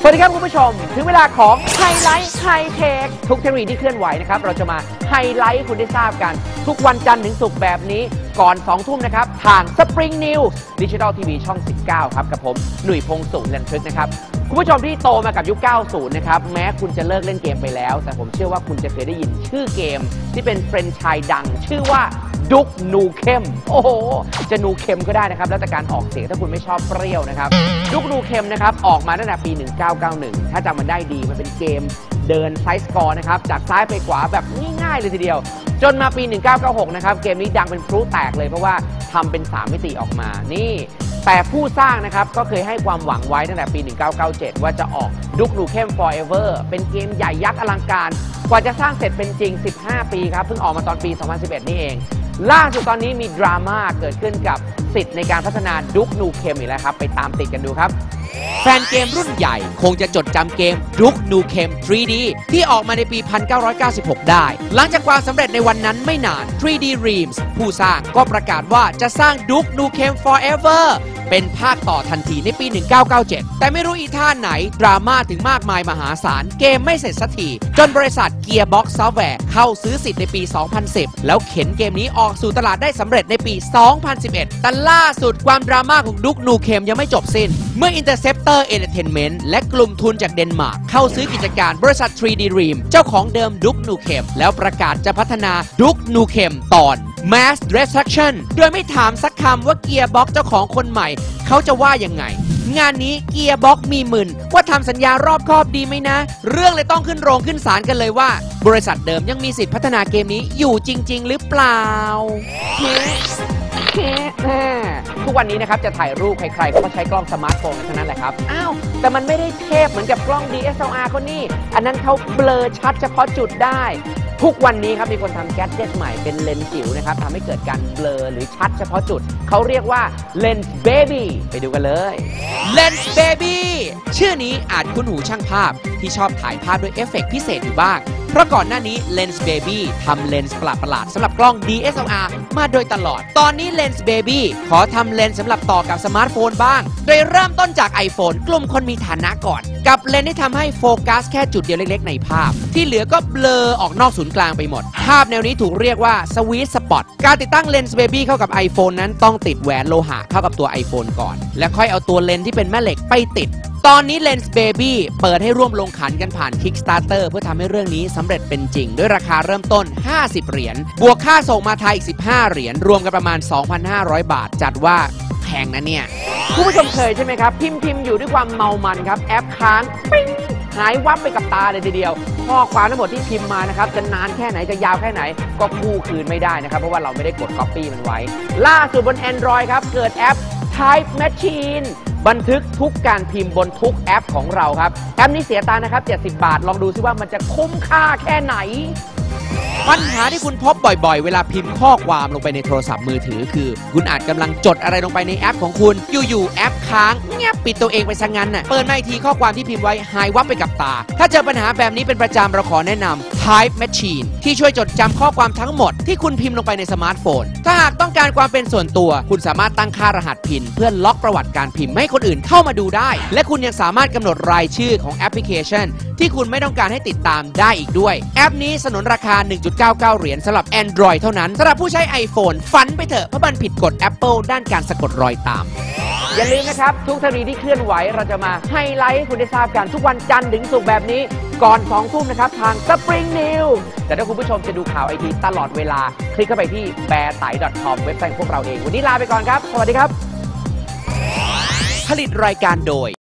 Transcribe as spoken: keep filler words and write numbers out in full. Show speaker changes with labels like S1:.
S1: สวัสดีครับคุณผู้ชมถึงเวลาของไฮไลท์ไฮเทคทุกเทคโนโลยีที่เคลื่อนไหวนะครับเราจะมาไฮไลท์คุณได้ทราบกันทุกวันจันทร์ถึงศุกร์แบบนี้ก่อนสองทุ่มนะครับทาง Spring News Digital ที วี ช่องสิบเก้าครับกับผมหนุ่ยพงษ์สุขเรือนพฤกษ์นะครับคุณผู้ชมที่โตมากับยุคเก้าสิบนะครับแม้คุณจะเลิกเล่นเกมไปแล้วแต่ผมเชื่อว่าคุณจะเคยได้ยินชื่อเกมที่เป็นเฟรนไชส์ดังชื่อว่าดุกนูเคมโอ้โหจะนูเคมก็ได้นะครับแล้วแต่การออกเสียงถ้าคุณไม่ชอบเปรี้ยวนะครับดุกนูเคมนะครับออกมาตั้งแต่ปีหนึ่งเก้าเก้าหนึ่งถ้าจำมันได้ดีมันเป็นเกมเดินไซส์สกอร์นะครับจากซ้ายไปขวาแบบง่ายๆเลยทีเดียวจนมาปีหนึ่งเก้าเก้าหกนะครับเกมนี้ดังเป็นพลุแตกเลยเพราะว่าทำเป็นสามมิติออกมานี่แต่ผู้สร้างนะครับก็เคยให้ความหวังไว้ตั้งแต่ปีหนึ่งเก้าเก้าเจ็ดว่าจะออกดุกนูเคม Forever เป็นเกมใหญ่ยักษ์อลังการกว่าจะสร้างเสร็จเป็นจริงสิบห้าปีครับเพิ่งออกมาตอนปีสองพันสิบเอ็ดนี่เองล่าสุดตอนนี้มีดราม่าเกิดขึ้นกับสิทธิ์ในการพัฒนาดุกนูเคมอีกแล้วครับไปตามติดกันดูครับแฟนเกมรุ่นใหญ่คงจะจดจำเกมดุกนูเคม ทรี ดี ที่ออกมาในปี หนึ่งพันเก้าร้อยเก้าสิบหก ได้หลังจากความสำเร็จในวันนั้นไม่นาน ทรี ดี Realms ผู้สร้างก็ประกาศว่าจะสร้างดุกนูเคม Forever เป็นภาคต่อทันทีในปี หนึ่งเก้าเก้าเจ็ด แต่ไม่รู้อีท่าไหนดราม่าถึงมากมายมหาศาลเกมไม่เสร็จสักทีจนบริษัท Gearbox Software เข้าซื้อสิทธิ์ในปี สองพันสิบ แล้วเข็นเกมนี้ออกสู่ตลาดได้สำเร็จในปี สองพันสิบเอ็ด แต่ล่าสุดความดราม่าของดุกนูเคมยังไม่จบสิ้นเมื่อ Interceptor Entertainment และกลุ่มทุนจากเดนมาร์กเข้าซื้อกิจการบริษัท ทรี ดี Realms เจ้าของเดิมดุกนูเคมแล้วประกาศจะพัฒนาดุกนูเคมตอน Mass Destruction โดยไม่ถามสักคำว่า Gearbox เจ้าของคนใหม่เขาจะว่ายังไงงานนี้ Gearbox มีมึนว่าทำสัญญารอบคอบดีไหมนะเรื่องเลยต้องขึ้นโรงขึ้นศาลกันเลยว่าบริษัทเดิมยังมีสิทธิพัฒนาเกมนี้อยู่จริงๆหรือเปล่าทุกวันนี้นะครับจะถ่ายรูปใครๆก็ใช้กล้องสมาร์ทโฟนกันทั้งนั้นแหละครับอ้าวแต่มันไม่ได้เทพเหมือนกับกล้อง ดี เอส แอล อาร์ เขานี่อันนั้นเขาเบลอชัดเฉพาะจุดได้ทุกวันนี้ครับมีคนทำแกดเจ็ตใหม่เป็นเลนส์จิ๋วนะครับทำให้เกิดการเบลอหรือชัดเฉพาะจุดเขาเรียกว่าเลนส์เบบี้ไปดูกันเลยเลนส์เบบี้ชื่อนี้อาจคุ้นหูช่างภาพที่ชอบถ่ายภาพด้วยเอฟเฟกต์พิเศษอยู่บ้างเพราะก่อนหน้านี้ Lens Baby ทำเลนส์ประหลาดๆสำหรับกล้อง ดี เอส แอล อาร์ มาโดยตลอดตอนนี้ Lens Baby ขอทำเลนส์สำหรับต่อกับสมาร์ทโฟนบ้างโดยเริ่มต้นจาก iPhone กลุ่มคนมีฐานะก่อนกับเลนส์ที่ทำให้โฟกัสแค่จุดเดียวเล็กๆในภาพที่เหลือก็เบลอออกนอกศูนย์กลางไปหมดภาพแนวนี้ถูกเรียกว่า Sweet Spot การติดตั้ง Lens Baby เข้ากับ iPhone นั้นต้องติดแหวนโลหะเข้ากับตัว iPhone ก่อนและค่อยเอาตัวเลนส์ที่เป็นแม่เหล็กไปติดตอนนี้ Lens Baby เปิดให้ร่วมลงขันกันผ่าน Kickstarter เพื่อทำให้เรื่องนี้สำเร็จเป็นจริงด้วยราคาเริ่มต้นห้าสิบเหรียญบวกค่าส่งมาไทยอีกสิบห้าเหรียญรวมกันประมาณ สองพันห้าร้อย บาทจัดว่าแพงนะเนี่ยคุณผู้ชมเคยใช่ไหมครับพิมพ์พิมพ์อยู่ด้วยความเมามันครับแอปค้างปิ้งหายวับไปกับตาเลยทีเดียวข้อความทั้งหมดที่พิมพ์มานะครับจะนานแค่ไหนจะยาวแค่ไหนก็กู้คืนไม่ได้นะครับเพราะว่าเราไม่ได้กด Copy มันไว้ล่าสุดบน Android ครับเกิดแอป Type Machineบันทึกทุกการพิมพ์บนทุกแอปของเราครับแอปนี้เสียตังค์นะครับเจ็ดสิบบาทลองดูซิว่ามันจะคุ้มค่าแค่ไหนปัญหาที่คุณพบบ่อยๆเวลาพิมพ์ข้อความลงไปในโทรศัพท์มือถือคือคุณอาจกำลังจดอะไรลงไปในแอปของคุณอยู่ๆแอปค้างเงียบปิดตัวเองไปซะงั้นน่ะเปิดมาอีกทีข้อความที่พิมพ์ไว้หายวับไปกับตาถ้าเจอปัญหาแบบนี้เป็นประจำเราขอแนะนำ Type Machine ที่ช่วยจดจำข้อความทั้งหมดที่คุณพิมพ์ลงไปในสมาร์ทโฟนถ้าหากต้องการความเป็นส่วนตัวคุณสามารถตั้งค่ารหัสพินเพื่อล็อกประวัติการพิมพ์ไม่ให้คนอื่นเข้ามาดูได้และคุณยังสามารถกำหนดรายชื่อของแอปพลิเคชันที่คุณไม่ต้องการให้ติดตามได้อีกด้วยแอปนี้สนนราคา หนึ่งจุดเก้าเก้า เหรียญสำหรับ Android เท่านั้นสำหรับผู้ใช้ iPhone ฝันไปเถอะเพราะมันผิดกฎ Apple ด้านการสะกดรอยตามอย่าลืมนะครับทุกเทคโนโลยีที่เคลื่อนไหวเราจะมาไฮไลท์ให้คุณได้ทราบกันทุกวันจันทร์ถึงศุกร์แบบนี้ก่อนสองทุ่มนะครับทาง Spring News แต่ถ้าคุณผู้ชมจะดูข่าวไอทีตลอดเวลาคลิกเข้าไปที่ แบร์ไต ดอท คอม เว็บไซต์ของพวกเราเองวันนี้ลาไปก่อนครับสวัสดีครับผลิตรายการโดย